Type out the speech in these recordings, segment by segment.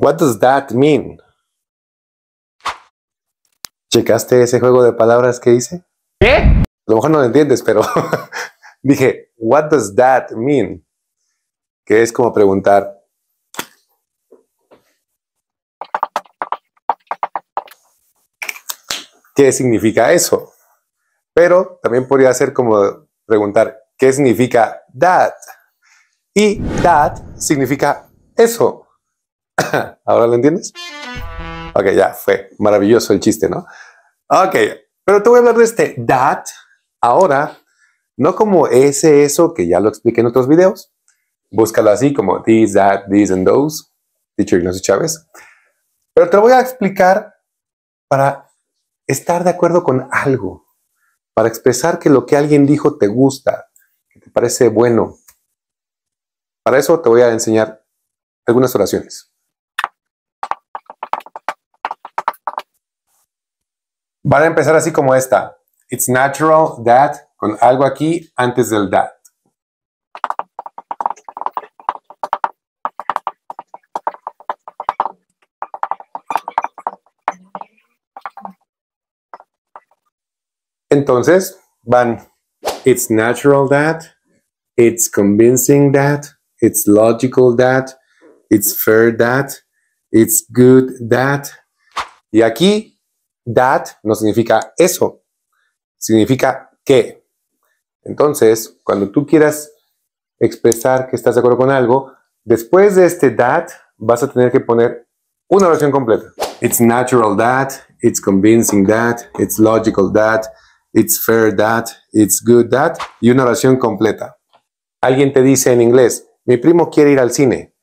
What does that mean? ¿Checaste ese juego de palabras que hice? ¿Qué? A lo mejor no lo entiendes, pero dije, what does that mean? Que es como preguntar, ¿qué significa eso? Pero también podría ser como preguntar, ¿qué significa that? Y that significa eso. ¿Ahora lo entiendes? Ok, ya fue maravilloso el chiste, ¿no? Ok, pero te voy a hablar de este that ahora, no como ese, eso, que ya lo expliqué en otros videos. Búscalo así como these, that, these and those. Teacher Ignacio Chávez. Pero te lo voy a explicar para estar de acuerdo con algo. Para expresar que lo que alguien dijo te gusta, que te parece bueno. Para eso te voy a enseñar algunas oraciones. Van a empezar así como esta. It's natural that, con algo aquí antes del that. Entonces van, it's natural that, it's convincing that, it's logical that, it's fair that, it's good that. Y aquí, that no significa eso, significa que. Entonces, cuando tú quieras expresar que estás de acuerdo con algo, después de este that, vas a tener que poner una oración completa. It's natural that, it's convincing that, it's logical that, it's fair that, it's good that, y una oración completa. Alguien te dice en inglés, mi primo quiere ir al cine.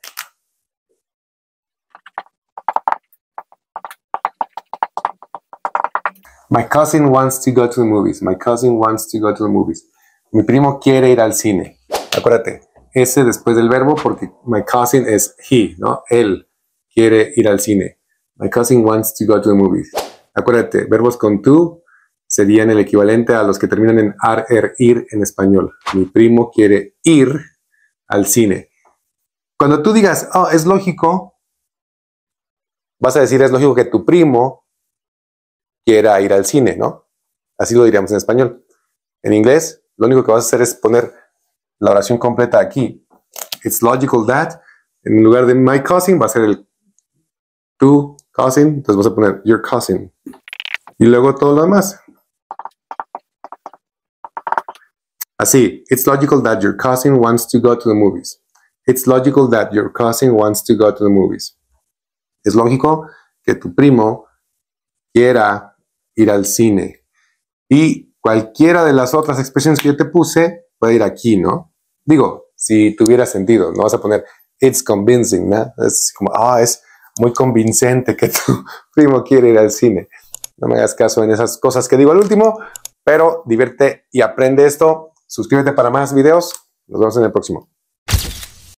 My cousin wants to go to the movies. My cousin wants to go to the movies. Mi primo quiere ir al cine. Acuérdate, ese después del verbo porque my cousin es he, ¿no? Él quiere ir al cine. My cousin wants to go to the movies. Acuérdate, verbos con to serían el equivalente a los que terminan en ar, er, ir en español. Mi primo quiere ir al cine. Cuando tú digas, oh, es lógico, vas a decir, es lógico que tu primo quiera ir al cine, ¿no? Así lo diríamos en español. En inglés, lo único que vas a hacer es poner la oración completa aquí. It's logical that, en lugar de my cousin, va a ser el tu cousin, entonces vas a poner your cousin. Y luego todo lo demás. Así, it's logical that your cousin wants to go to the movies. It's logical that your cousin wants to go to the movies. Es lógico que tu primo quiera ir al cine. Y cualquiera de las otras expresiones que yo te puse puede ir aquí, ¿no? Digo, si tuviera sentido, no vas a poner it's convincing, ¿no? Es como, es muy convincente que tu primo quiere ir al cine. No me hagas caso en esas cosas que digo al último, pero divierte y aprende esto. Suscríbete para más videos. Nos vemos en el próximo.